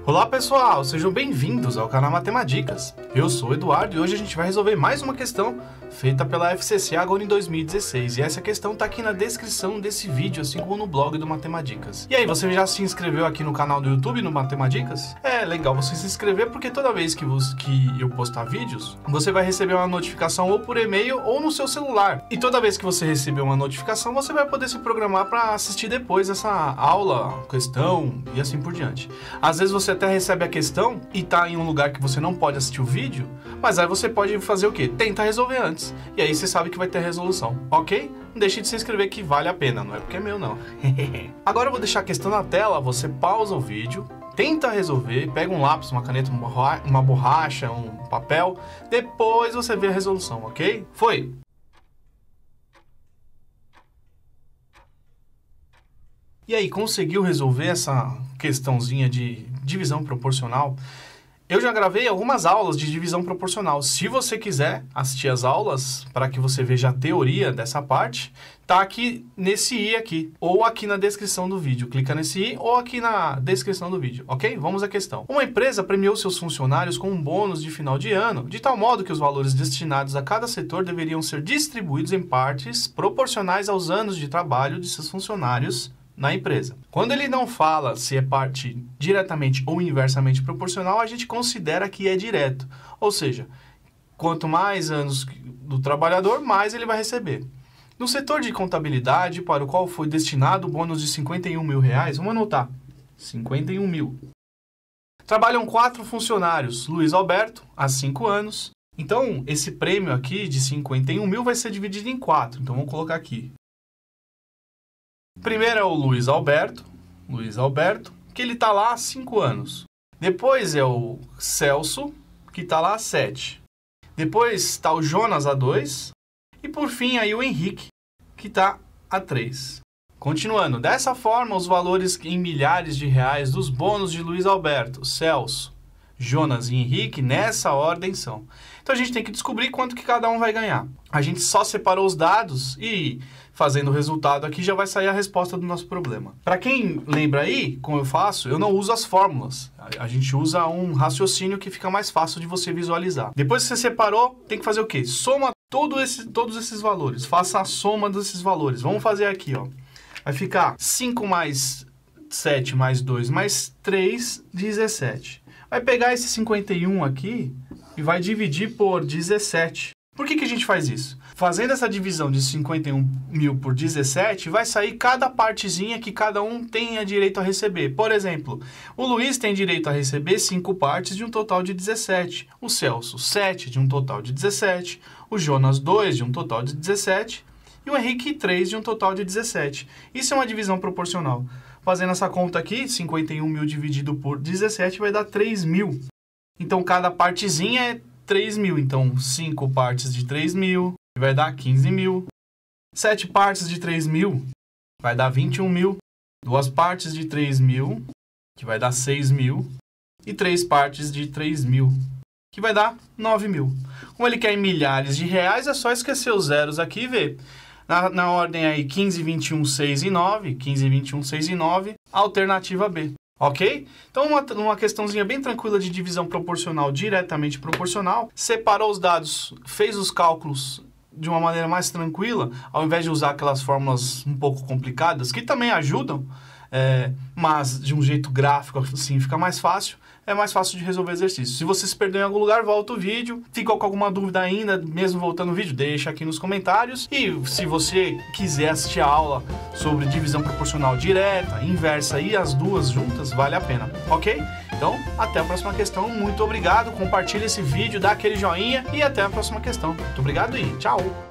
Olá pessoal, sejam bem-vindos ao canal Matemadicas. Eu sou o Eduardo e hoje a gente vai resolver mais uma questão feita pela FCC agora em 2016. E essa questão tá aqui na descrição desse vídeo, assim como no blog do Matemadicas. E aí, você já se inscreveu aqui no canal do YouTube, no Matemadicas? É legal você se inscrever porque toda vez que eu postar vídeos, você vai receber uma notificação ou por e-mail ou no seu celular. E toda vez que você receber uma notificação, você vai poder se programar para assistir depois essa aula, questão e assim por diante. Às vezes você até recebe a questão e tá em um lugar que você não pode assistir o vídeo, mas aí você pode fazer o quê? Tentar resolver antes. E aí você sabe que vai ter resolução, ok? Não deixe de se inscrever que vale a pena, não é porque é meu não. Agora eu vou deixar a questão na tela, você pausa o vídeo, tenta resolver, pega um lápis, uma caneta, uma borracha, um papel, depois você vê a resolução, ok? Foi! E aí, conseguiu resolver essa questãozinha de divisão proporcional? Eu já gravei algumas aulas de divisão proporcional. Se você quiser assistir as aulas, para que você veja a teoria dessa parte, tá aqui nesse i aqui, ou aqui na descrição do vídeo. Clica nesse i ou aqui na descrição do vídeo, ok? Vamos à questão. Uma empresa premiou seus funcionários com um bônus de final de ano, de tal modo que os valores destinados a cada setor deveriam ser distribuídos em partes proporcionais aos anos de trabalho de seus funcionários na empresa. Quando ele não fala se é parte diretamente ou inversamente proporcional, a gente considera que é direto. Ou seja, quanto mais anos do trabalhador, mais ele vai receber. No setor de contabilidade, para o qual foi destinado o bônus de R$51 mil, vamos anotar, 51 mil. Trabalham 4 funcionários, Luiz Alberto, há 5 anos. Então, esse prêmio aqui de 51 mil vai ser dividido em 4. Então, vamos colocar aqui. Primeiro é o Luiz Alberto, que ele está lá há 5 anos. Depois é o Celso, que está lá há 7. Depois está o Jonas há 2. E por fim aí o Henrique, que está há 3. Continuando, dessa forma os valores em milhares de reais dos bônus de Luiz Alberto, Celso, Jonas e Henrique nessa ordem são. Então a gente tem que descobrir quanto que cada um vai ganhar. A gente só separou os dados e fazendo o resultado aqui já vai sair a resposta do nosso problema. Para quem lembra aí, como eu faço, eu não uso as fórmulas. A gente usa um raciocínio que fica mais fácil de você visualizar. Depois que você separou, tem que fazer o quê? Soma todos esses valores. Faça a soma desses valores. Vamos fazer aqui, ó. Vai ficar 5 mais 7 mais 2 mais 3, 17. Vai pegar esse 51 aqui e vai dividir por 17. Por que a gente faz isso? Fazendo essa divisão de 51 mil por 17, vai sair cada partezinha que cada um tenha direito a receber. Por exemplo, o Luiz tem direito a receber 5 partes de um total de 17. O Celso, 7 de um total de 17. O Jonas, 2 de um total de 17. E o Henrique, 3 de um total de 17. Isso é uma divisão proporcional. Fazendo essa conta aqui, 51 mil dividido por 17 vai dar 3 mil. Então, cada partezinha é 3 mil. Então, 5 partes de 3 mil vai dar 15 mil. 7 partes de 3 mil vai dar 21 mil. 2 partes de 3 mil, que vai dar 6 mil. E 3 partes de 3 mil, que vai dar 9 mil. Como ele quer em milhares de reais, é só esquecer os zeros aqui e ver. Na ordem aí 15, 21, 6 e 9. 15, 21, 6 e 9. Alternativa B. Ok? Então, uma questãozinha bem tranquila de divisão proporcional, diretamente proporcional. Separou os dados, fez os cálculos de uma maneira mais tranquila, ao invés de usar aquelas fórmulas um pouco complicadas, que também ajudam, mas de um jeito gráfico, assim, fica mais fácil. É mais fácil de resolver exercício. Se você se perdeu em algum lugar, volta o vídeo. Ficou com alguma dúvida ainda, mesmo voltando o vídeo, deixa aqui nos comentários. E se você quiser assistir a aula sobre divisão proporcional direta, inversa e as duas juntas, vale a pena, ok? Então, até a próxima questão. Muito obrigado. Compartilhe esse vídeo, dá aquele joinha e até a próxima questão. Muito obrigado e tchau!